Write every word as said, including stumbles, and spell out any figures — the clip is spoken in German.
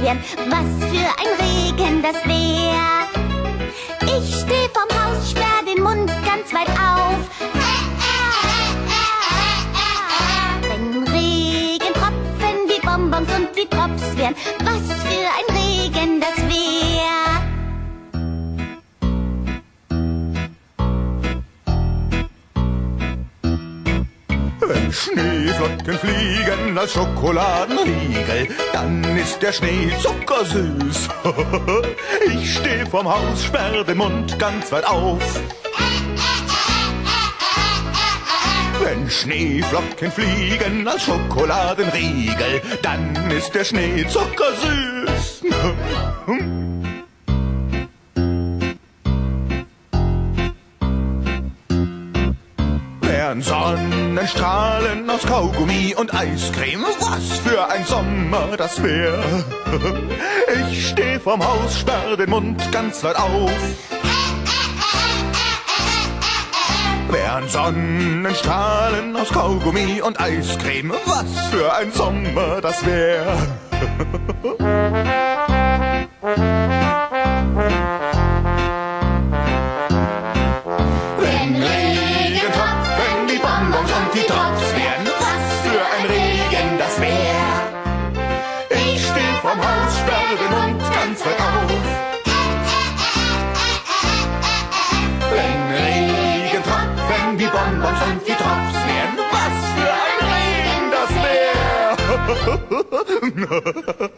wären. Was für ein Regen das wär. Ich steh vom Haus, sperr den Mund ganz weit auf. Wenn Regentropfen wie Bonbons und wie Drops wären, was für ein Regen das wär. Wenn Schneeflocken fliegen als Schokoladenriegel, dann ist der Schnee zuckersüß. Ich steh vorm Haus, sperr den Mund ganz weit auf. Wenn Schneeflocken fliegen als Schokoladenriegel, dann ist der Schnee zuckersüß. Wären Sonnenstrahlen aus Kaugummi und Eiscreme, was für ein Sommer das wär. Ich steh vorm Haus, sperr den Mund ganz weit auf. Wären Sonnenstrahlen aus Kaugummi und Eiscreme, was für ein Sommer das wär. Wenn Regentropfen die Bonbons und die Drops wären, was für ein Regen das wär. Ich steh vorm Haus, sperr den Mund ganz weit auf. Wenn Regentropfen die Bonbons und die Drops wären, was für ein Regen das wär.